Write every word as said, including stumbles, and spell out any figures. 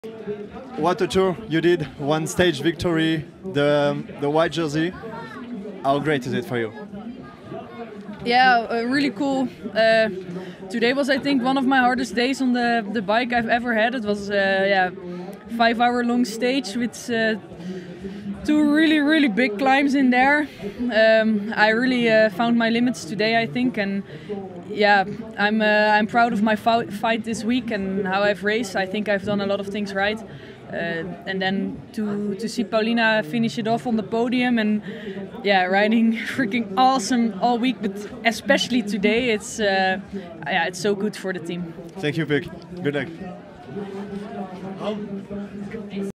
What a tour you did! One stage victory, the um, the white jersey. How great is it for you? Yeah, uh, really cool. Uh, today was, I think, one of my hardest days on the the bike I've ever had. It was uh, yeah, five hour long stage with uh, two really really big climbs in there. Um, I really uh, found my limits today, I think, and yeah, I'm uh, I'm proud of my fight this week and how I've raced. I think I've done a lot of things right. Uh, and then to to see Paulina finish it off on the podium and yeah, riding freaking awesome all week, but especially today, it's uh, yeah, it's so good for the team. Thank you, Pik. Good luck.